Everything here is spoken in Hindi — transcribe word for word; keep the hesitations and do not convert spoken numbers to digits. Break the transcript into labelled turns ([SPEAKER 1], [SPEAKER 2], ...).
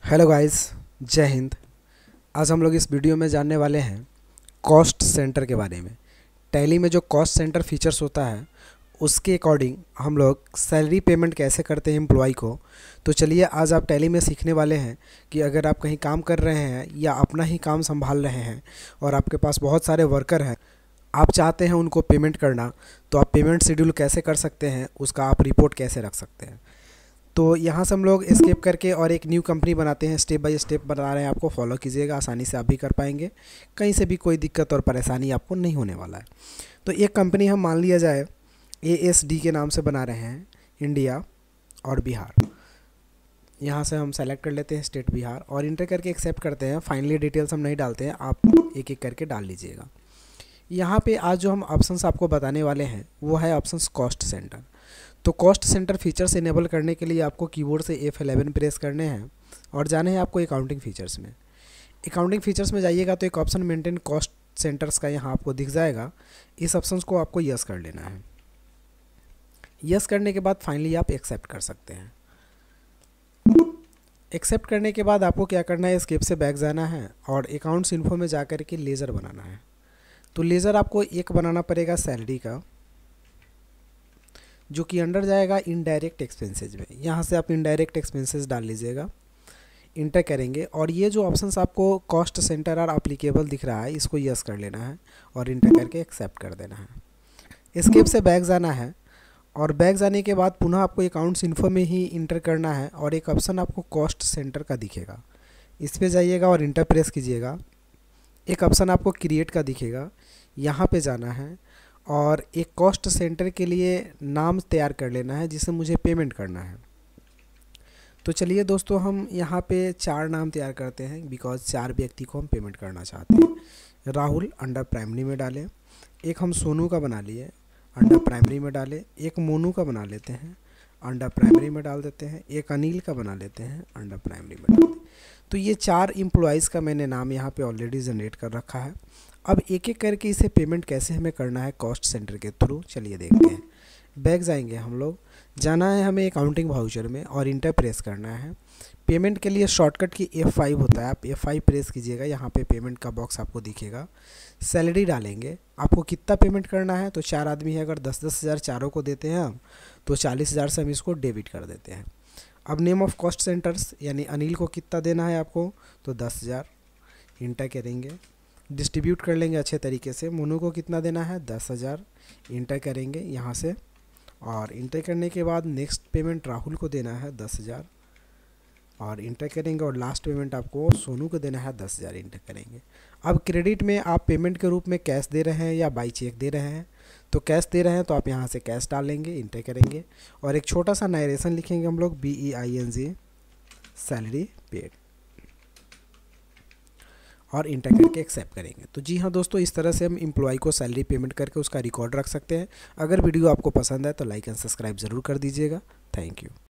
[SPEAKER 1] हेलो गाइस, जय हिंद। आज हम लोग इस वीडियो में जानने वाले हैं कॉस्ट सेंटर के बारे में। टैली में जो कॉस्ट सेंटर फीचर्स होता है उसके अकॉर्डिंग हम लोग सैलरी पेमेंट कैसे करते हैं एम्प्लॉय को। तो चलिए आज आप टैली में सीखने वाले हैं कि अगर आप कहीं काम कर रहे हैं या अपना ही काम संभाल रहे हैं और आपके पास बहुत सारे वर्कर हैं, आप चाहते हैं उनको पेमेंट करना, तो आप पेमेंट शेड्यूल कैसे कर सकते हैं, उसका आप रिपोर्ट कैसे रख सकते हैं। तो यहाँ से हम लोग एस्केप करके और एक न्यू कंपनी बनाते हैं। स्टेप बाय स्टेप बता रहे हैं, आपको फॉलो कीजिएगा, आसानी से आप भी कर पाएंगे। कहीं से भी कोई दिक्कत और परेशानी आपको नहीं होने वाला है। तो एक कंपनी हम मान लिया जाए ए एस डी के नाम से बना रहे हैं, इंडिया और बिहार। यहाँ से हम सेलेक्ट कर लेते हैं स्टेट बिहार और इंटर करके एक्सेप्ट करते हैं। फाइनली डिटेल्स हम नहीं डालते हैं, आप एक एक करके डाल लीजिएगा। यहाँ पे आज जो हम ऑप्शंस आपको बताने वाले हैं वो है ऑप्शंस कॉस्ट सेंटर। तो कॉस्ट सेंटर फीचर्स इनेबल करने के लिए आपको कीबोर्ड से एफ इलेवन प्रेस करने हैं और जाने हैं आपको अकाउंटिंग फीचर्स में। अकाउंटिंग फीचर्स में जाइएगा तो एक ऑप्शन मेंटेन कॉस्ट सेंटर्स का यहाँ आपको दिख जाएगा। इस ऑप्शंस को आपको यस कर लेना है। यस करने के बाद फाइनली आप एक्सेप्ट कर सकते हैं। एक्सेप्ट करने के बाद आपको क्या करना है, एस्केप से बैक जाना है और अकाउंट्स इन्फो में जा कर के लेज़र बनाना है। तो लेज़र आपको एक बनाना पड़ेगा सैलरी का, जो कि अंडर जाएगा इनडायरेक्ट एक्सपेंसेस में। यहाँ से आप इनडायरेक्ट एक्सपेंसेस डाल लीजिएगा, इंटर करेंगे और ये जो ऑप्शंस आपको कॉस्ट सेंटर और एप्लीकेबल दिख रहा है इसको यस कर लेना है और इंटर करके एक्सेप्ट कर देना है। एस्केप से बैक जाना है और बैक जाने के बाद पुनः आपको अकाउंट्स इन्फो में ही इंटर करना है और एक ऑप्शन आपको कॉस्ट सेंटर का दिखेगा, इस पर जाइएगा और इंटर प्रेस कीजिएगा। एक ऑप्शन आपको क्रिएट का दिखेगा, यहाँ पे जाना है और एक कॉस्ट सेंटर के लिए नाम तैयार कर लेना है जिसे मुझे पेमेंट करना है। तो चलिए दोस्तों, हम यहाँ पे चार नाम तैयार करते हैं बिकॉज चार व्यक्ति को हम पेमेंट करना चाहते हैं। राहुल अंडर प्राइमरी में डालें, एक हम सोनू का बना लिए अंडर प्राइमरी में डालें, एक मोनू का बना लेते हैं अंडर प्राइमरी में डाल देते हैं, एक अनिल का बना लेते हैं अंडर प्राइमरी में डाल देते हैं। तो ये चार एम्प्लॉयज़ का मैंने नाम यहाँ पे ऑलरेडी जनरेट कर रखा है। अब एक एक करके इसे पेमेंट कैसे हमें करना है कॉस्ट सेंटर के थ्रू, चलिए देखते हैं। बैक जाएंगे हम लोग, जाना है हमें अकाउंटिंग वाउचर में और इंटर प्रेस करना है। पेमेंट के लिए शॉर्टकट की एफ फाइव होता है, आप एफ फाइव प्रेस कीजिएगा, यहाँ पे पेमेंट का बॉक्स आपको दिखेगा। सैलरी डालेंगे, आपको कितना पेमेंट करना है, तो चार आदमी है, अगर दस दस हज़ार चारों को देते हैं हम तो चालीस हज़ार से हम इसको डेबिट कर देते हैं। अब नेम ऑफ कॉस्ट सेंटर्स यानी अनिल को कितना देना है आपको, तो दस हज़ार, इंटर करेंगे। डिस्ट्रीब्यूट कर लेंगे अच्छे तरीके से। मोनू को कितना देना है, दस हज़ार, इंटर करेंगे यहाँ से और इंटर करने के बाद नेक्स्ट पेमेंट राहुल को देना है दस हज़ार और इंटर करेंगे और लास्ट पेमेंट आपको सोनू को देना है दस हज़ार, इंटर करेंगे। अब क्रेडिट में आप पेमेंट के रूप में कैश दे रहे हैं या बाई चेक दे रहे हैं, तो कैश दे रहे हैं तो आप यहाँ से कैश डालेंगे, इंटर करेंगे और एक छोटा सा नरेशन लिखेंगे हम लोग, B E I N G salary paid और इंटर करके एक्सेप्ट करेंगे। तो जी हाँ दोस्तों, इस तरह से हम एम्प्लॉय को सैलरी पेमेंट करके उसका रिकॉर्ड रख सकते हैं। अगर वीडियो आपको पसंद है तो लाइक एंड सब्सक्राइब ज़रूर कर दीजिएगा। Thank you.